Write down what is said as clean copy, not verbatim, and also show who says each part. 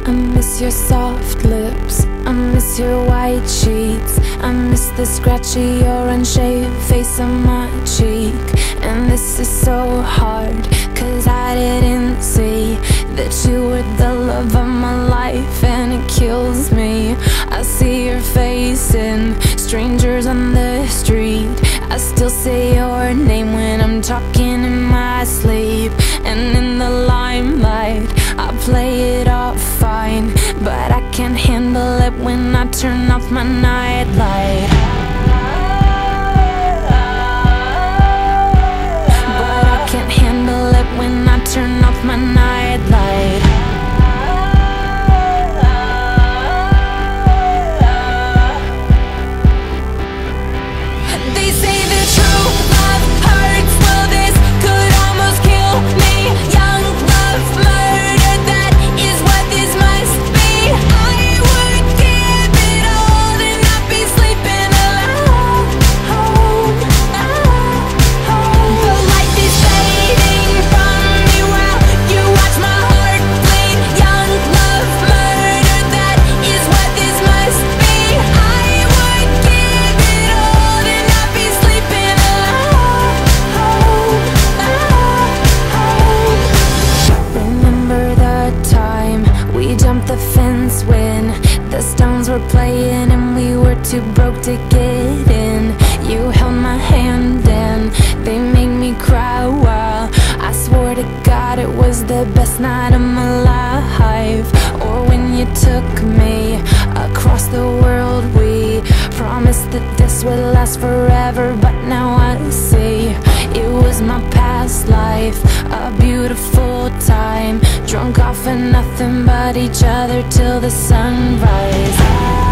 Speaker 1: I miss your soft lips, I miss your white sheets, I miss the scratchy or unshaved face on my cheek. And this is so hard, cause I didn't see that you were the love of my life, and it kills me. I see your face in strangers on the street. I still say your name when I'm talking in my sleep. And in the limelight, I play it off fine, but I can't handle it when I turn off my nightlight. But I can't handle it when I turn off my nightlight. They say the true love hurts, well this could almost kill me. Young love murder, that is what this must be. I would give it all to not be sleeping alone. The light is fading from me while you watch my heart bleed. Young love murder, that is what this must be. I would give it all to not be sleeping alone. Remember the time we jumped the fence when the Stones were playing and we were too broke to get in. You held my hand and they made me cry while I swore to God it was the best night of my life. Or when you took me across the world, we promised that this would last forever, but now I see it was my past life, a beautiful time, drunk off of nothing but each other till the sunrise.